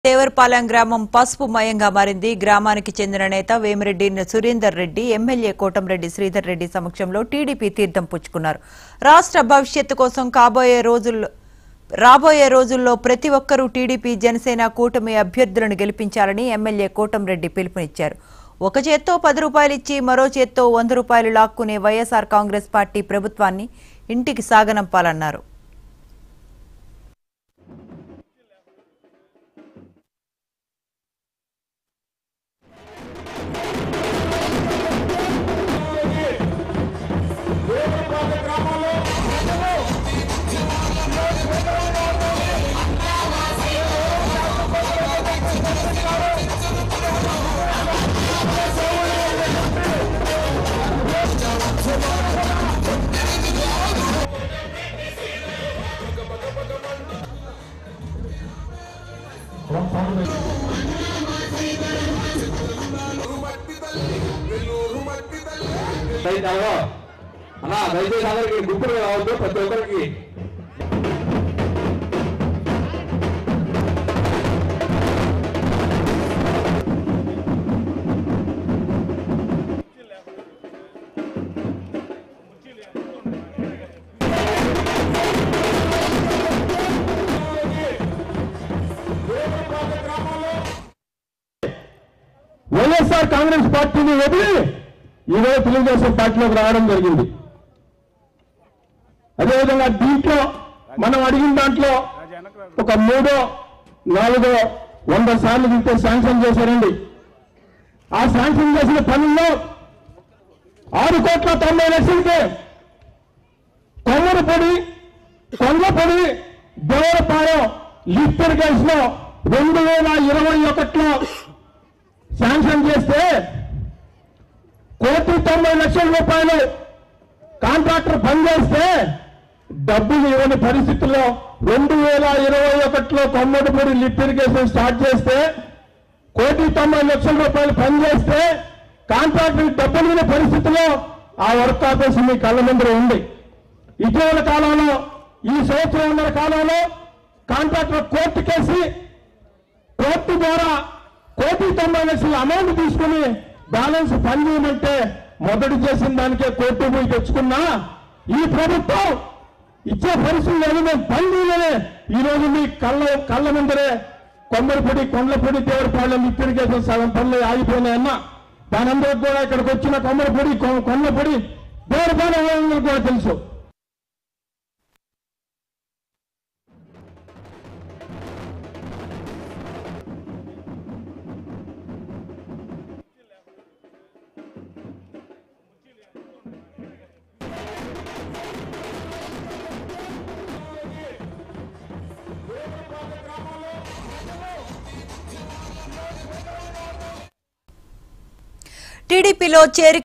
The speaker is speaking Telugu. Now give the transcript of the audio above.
దేవరపాలెం గ్రామం పసుపుమయంగా మారింది. గ్రామానికి చెందిన నేత వేమిరెడ్డి సురేందర్ రెడ్డి, ఎమ్మెల్యే కోటంరెడ్డి శ్రీధర్ రెడ్డి సమక్షంలో టీడీపీ తీర్థం పుచ్చుకున్నారు. రాష్ట్ర భవిష్యత్తు కోసం రాబోయే రోజుల్లో ప్రతి ఒక్కరూ టీడీపీ, జనసేన కూటమి అభ్యర్థులను గెలిపించాలని ఎమ్మెల్యే కోటంరెడ్డి పిలుపునిచ్చారు. ఒక చేత్తో 10 రూపాయలు ఇచ్చి మరో చేత్తో 100 రూపాయలు లాక్కునే వైఎస్ఆర్ కాంగ్రెస్ పార్టీ ప్రభుత్వాన్ని ఇంటికి సాగనంపాలన్నారు. దయచేసి అందరికి గుంపులు కావద్దు. ప్రతి ఒక్కరికి వైఎస్ఆర్ కాంగ్రెస్ పార్టీని వదిలి ఈరోజు తెలుగుదేశం పార్టీలోకి రావడం జరిగింది. అదేవిధంగా దీంట్లో మనం అడిగిన దాంట్లో ఒక 3, 4, 100 సార్లు దీంతో శాంక్షన్ చేశారండి. ఆ శాంక్షన్ చేసిన పనుల్లో 6,90,00,000కి కొమ్మరపొడి, కొంగపొడి, దేవరపాలెం లిఫ్ట్ ఇరిగేషన్ 2021లో శాంక్షన్ చేస్తే 1,90,00,000 రూపాయలు కాంట్రాక్టర్ పనిచేస్తే డబ్బులు ఇవ్వని పరిస్థితుల్లో 2021లో కొమ్మరపొడి లిఫ్ట్ ఇరిగేషన్ స్టార్ట్ చేస్తే 1,90,00,000 రూపాయలు పనిచేస్తే కాంట్రాక్టర్ డబ్బులు ఇవ్వని పరిస్థితుల్లో ఆ వర్క్ ఆఫీస్ మీ కళ్ళ ముందర ఉంది. ఇటీవల కాలంలో ఈ సంవత్సరం కాలంలో కాంట్రాక్టర్ కోర్టు కేసి కోర్టు ద్వారా 1,90,00,000 అమౌంట్ తీసుకుని బ్యాలెన్స్ పని చేయమంటే మొదటి చేసిన దానికే కోర్టు పోయి తెచ్చుకున్నా ఈ ప్రభుత్వం ఇచ్చే పరిస్థితులు లేదు. మేము పని చేయలేదే ఈరోజు మీ కళ్ళ ముందరే కొమ్మరపొడి, కొండలపొడి, దేవరపాలెం లిఫ్ట్ ఇరిగేషన్ సగం పనులు ఆగిపోయినాయన్నా. దానందరికి కూడా ఇక్కడికి వచ్చిన కొమ్మరపొడి, కొండలపొడి, దేవరపాలెం కూడా తెలుసు. టీడీపీలో చేరి